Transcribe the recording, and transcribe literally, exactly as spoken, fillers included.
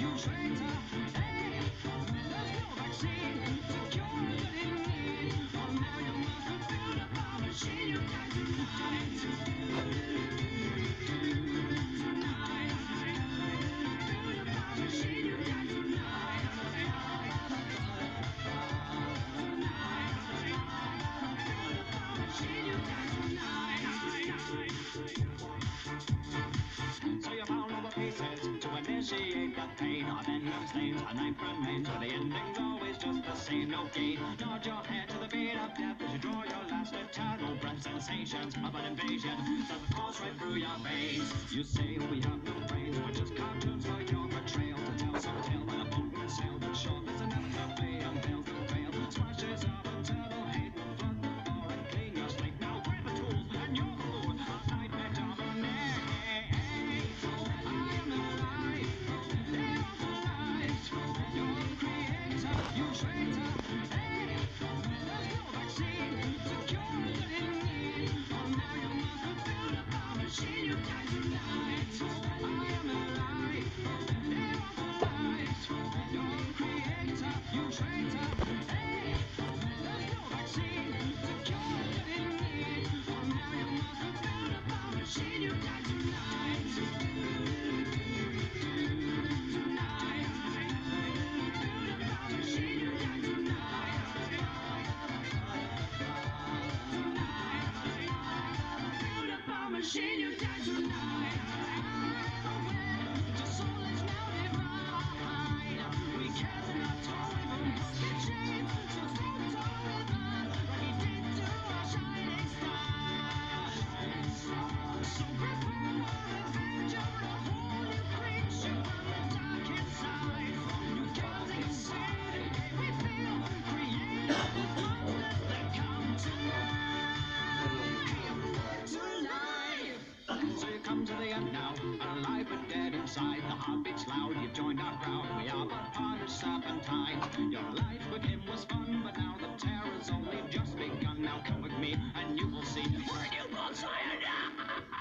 you traitor. Hey, there's no vaccine to cure what you need. Oh, now you must have built a bomb machine. You got tonight. Tonight. Build a bomb machine. You got tonight. Tonight. Build a bomb machine. You got tonight. So you found all the pieces to initiate the pain. A venom stains, a knife remains, but the ending's always just the same. No gain. Nod your head to the beat of death as you draw your last eternal breath. Sensations of an invasion that course right through your veins. You say we have no brains, we're just cartoons for your betrayal. To tell some tale by a boat we sail, but sure there's another way and fails to fail. Smashes of eternal hate will flood the floor and clean your slate. Now grab the tools and you're the fool. A nightmare dominate. You traitor, hey, there's no vaccine to cure what you need. Oh, now you must have built a bomb machine. You got tonight. I am alive. Live off the lies. You're a creator. You traitor, hey, there's no vaccine to cure what you need. Oh, now you must have built a bomb machine. You got tonight. Tonight. Build a bomb machine. You got tonight. Tonight. Build a bomb machine. You got tonight. Your soul is now divine. We cannot tolerate the musket chains. So don't tolerate like he did to our shining star. So prepare for revenge of the whole new creature from the dark inside. You can't exceed. We feel creative with monsters that come to life. To life. So you come to the end now, alive but dead inside. The heart beats loud, you've joined our crowd. We are but punished serpentine. Your life with him was fun, but now the terror's only just begun. Now come with me and you will see where you will sayonara.